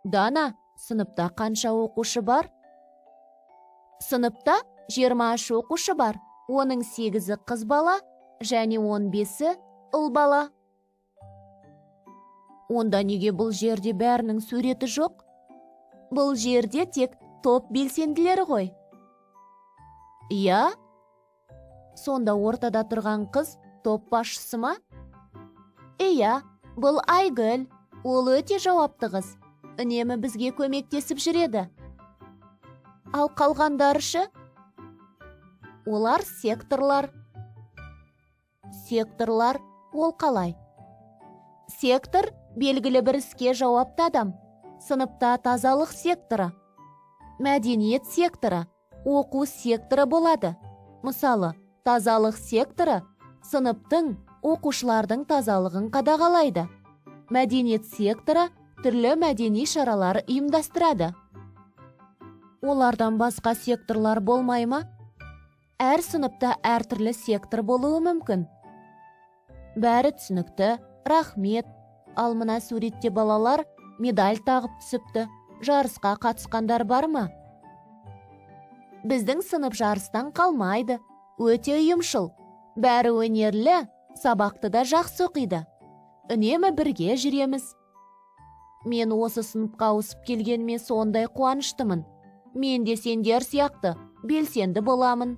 Дана, сыныпта қанша оқушы бар? Сыныпта 23 оқушы бар. Оның 8-і қыз бала және 15-і ұл бала. Онда неге бұл жерде бәрінің суреті жоқ? Бұл жерде тек топ белсенділері ғой. Иә? Сонда ортада тұрған қыз топ басшысы ма? Иә, бұл Айгүл. Ол өте жауапты қыз. Үнемі бізге көмектесіп жүреді. Ал қалғандаршы? Олар секторлар. Секторлар ол қалай? Сектор белгілі бір іске жауапты адам. Сыныпта тазалық секторы, мәдениет секторы, оқу секторы болады. Мысалы, тазалық секторы сыныптың, оқушылардың тазалығын қадағалайды. Мәдениет секторы түрлі мәдени шаралар ұйымдастырады. Олардан басқа секторлар болмай ма? Әр сыныпта әртүрлі сектор болуы мүмкін. Бәрі түсінікті, рахмет. Ал мына суретте балалар медаль тағып түсіпті. Жарысқа қатысқандар бар ма? Біздің сынып жарыстан қалмайды. Өте ұйымшыл. Бәрі өнерлі, сабақты да жақсы оқиды. Үнемі бірге жүреміз. Мен осы сыныпқа ауысып келгеніме сондай қуаныштымын. Мен де сендер сияқты белсенді боламын.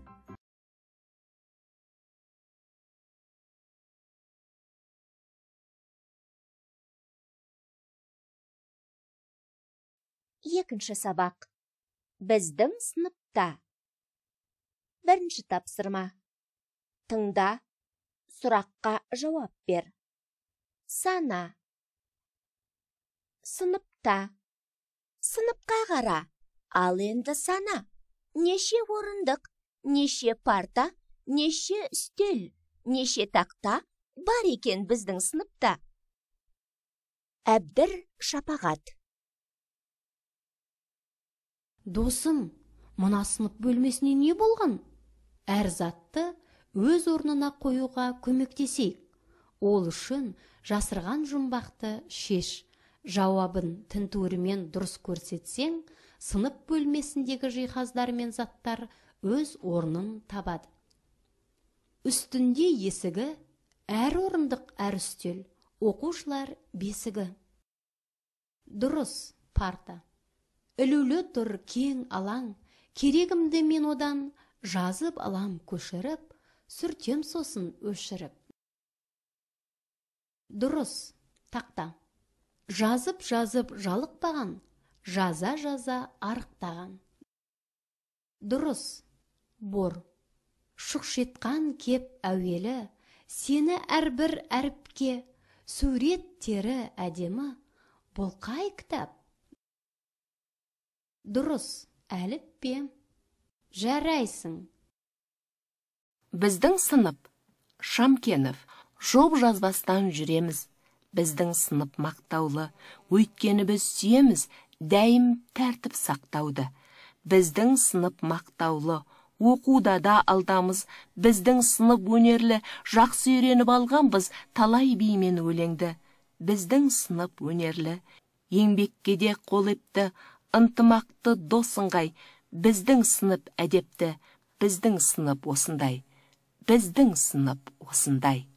Екінші сабақ. Біздің сыныпта. Бірінші тапсырма. Тыңда, сұраққа жауап бер. Сана. Сыныпта. Сыныпқа қара. Ал енді сана. Неше орындық, неше парта, неше үстел, неше тақта бар екен біздің сыныпта. Әбдір Шапағат. Досым, мына сынып бөлмесіне не болған? Әр затты өз орнына қоюға көмектесейік. Ол үшін жасырған жұмбақты шеш. Жауабын тінтуірмен дұрыс көрсетсең, сынып бөлмесіндегі жиһаздар мен заттар өз орнын табады. Үстінде есігі, әр орындық әр үстел, оқушылар бесігі. Дұрыс, парта. Ілулі тұр кең алаң, керегімді мен одан жазып алам көшіріп, сүртем сосын өшіріп. Дұрыс, тақта. Жазып жалықпаған, жаза арықтаған. Дұрыс, бор. Шұқшетқан кеп әуелі, сені әрбір әріпке, суреттері әдемі, бұл қай кітап? Дұрыс, әліппе. Жарайсың. Біздің сынып, Шамкенов, жоп жазбастан жүреміз. Біздің сынып мақтаулы, өйткені біз сүйеміз, дәйім тәртіп сақтауды. Біздің сынып мақтаулы, оқуда да алдамыз. Біздің сынып өнерлі, жақсы үйреніп алғанбыз талай бимен өлеңді. Біздің сынып өнерлі, еңбекке де қол епті, ынтымақты досыңғай. Біздің сынып әдепті, біздің сынып осындай. Біздің сынып осындай.